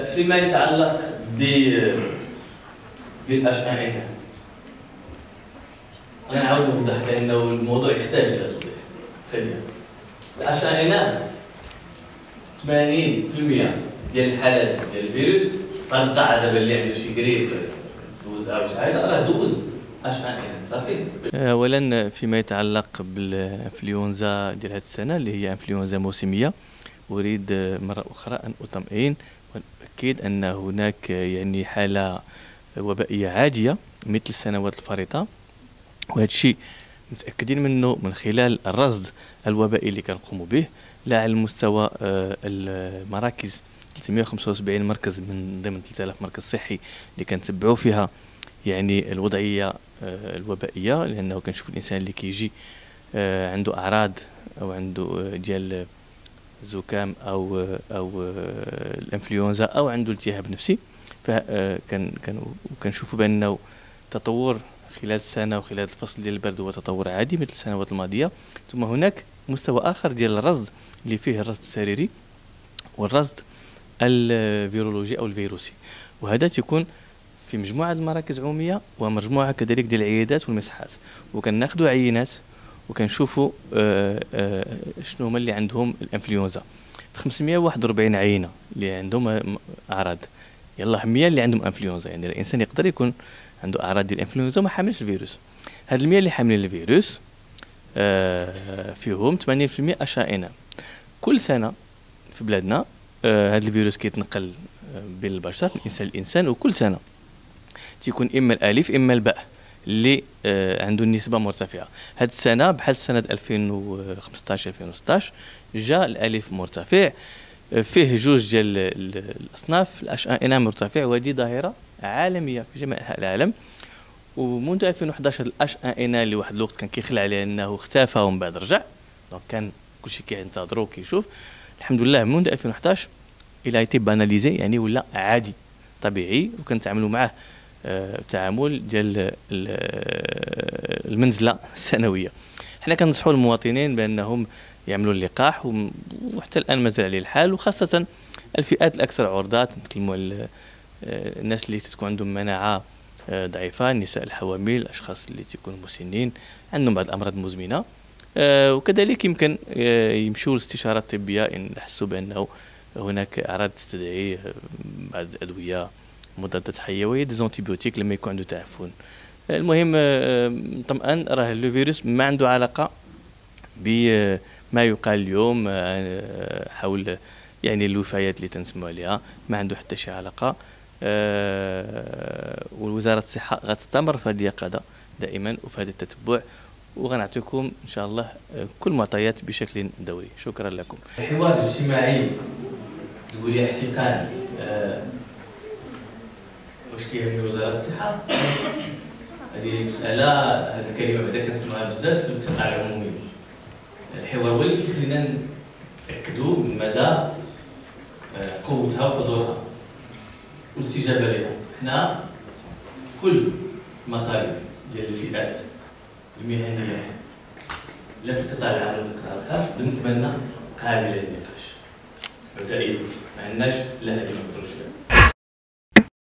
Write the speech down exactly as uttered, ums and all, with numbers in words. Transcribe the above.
فيما يتعلق ب بالأش ان ان أنا عاود نوضح لأنه الموضوع يحتاج إلى توضيح. خلينا الأش ان ان ثمانين بالمئة ديال الحالات ديال الفيروس غنطلع دابا اللي عنده شي قريب دوز أو شي حاجة راه دوز أش ان ان صافي. أولا فيما يتعلق بالإنفلونزا ديال هذه السنة اللي هي إنفلونزا موسمية، أريد مرة أخرى أن أطمئن وأؤكد أن هناك يعني حالة وبائية عادية مثل السنوات الفارطة، وهذا الشيء متأكدين منه من خلال الرصد الوبائي اللي كنقوموا به، لا على مستوى المراكز ثلاثمئة وخمسة وسبعين مركز من ضمن ثلاثة آلاف مركز صحي اللي كنتبعوا فيها يعني الوضعية الوبائية، لأنه كنشوف الإنسان اللي كيجي عنده أعراض أو عنده ديال الزكام أو أو الإنفلونزا أو عنده التهاب نفسي، فكان كان كنشوفوا بأنه تطور خلال السنة وخلال الفصل ديال البرد هو تطور عادي مثل السنوات الماضية. ثم هناك مستوى آخر ديال الرصد اللي فيه الرصد السريري والرصد الفيرولوجي أو الفيروسي، وهذا تيكون في مجموعة المراكز العمومية ومجموعة كذلك ديال العيادات والمساحات، وكناخذوا عينات وكنشوفوا شنو هما اللي عندهم الانفلونزا في خمسمئة وواحد وأربعين عينة اللي عندهم أعراض. يلا مئة اللي عندهم انفلونزا، يعني الإنسان يقدر يكون عنده أعراض ديال الانفلونزا وما حاملش الفيروس. هاد المئة اللي حاملين الفيروس فيهم ثمانين بالمئة أش ان ان. كل سنة في بلادنا هاد الفيروس كيتنقل بين البشر من إنسان لإنسان، وكل سنة تيكون إما الألف إما الباء اللي آه عنده النسبة مرتفعة. هاد السنة بحال سنة ألفين وخمسطاش ألفين وستطاش جاء الألف مرتفع، آه فيه جوج ديال الأصناف الأش ان ان مرتفع، وهذه ظاهرة عالمية في جميع أنحاء العالم. ومنذ ألفين وحداش الأش ان ان اللي واحد الوقت كان كيخلع عليه أنه اختفى ومن بعد رجع، دونك كان كلشي كينتظرو كيشوف. الحمد لله منذ ألفين وحداش إلى ايتي باناليزي، يعني ولا عادي طبيعي، وكنتعاملوا معاه التعامل ديال المنزله السنويه. حنا كننصحوا المواطنين بانهم يعملوا اللقاح، وحتى الان مازال عليه الحال، وخاصه الفئات الاكثر عرضه، نتكلموا على الناس اللي تكون عندهم مناعه ضعيفه، النساء الحوامل، الاشخاص اللي تكونوا مسنين عندهم بعض الامراض المزمنه، وكذلك يمكن يمشوا للاستشارات الطبيه ان حسوا بانه هناك اعراض تستدعي بعض الادويه مضادات حيويه دي زونتيبيوتيك لما يكون عنده تعفن. المهم طمئن، راه الفيروس ما عنده علاقه بما يقال اليوم حول يعني الوفيات اللي تنسمعوا عليها، ما عنده حتى شي علاقه. ووزاره الصحه غتستمر في هذه اليقظه دائما وفي هذا التتبع، وغنعطيكم ان شاء الله كل المعطيات بشكل دوري. شكرا لكم. الحوار الاجتماعي تقولي احتقان واش كيهمني وزاره الصحه؟ هذه مساله، هذه الكلمه بعدا كنسمعها بزاف في القطاع العمومي. الحوار هو اللي كيخلينا نتاكدوا من مدى قوتها وحضورها والاستجابه لها. حنا كل المطالب ديال الفئات المهنيه لا في القطاع العام ولا في القطاع الخاص بالنسبه لنا قابله للنقاش. مبدئيا ما عندناش لا هذه ما نقدروش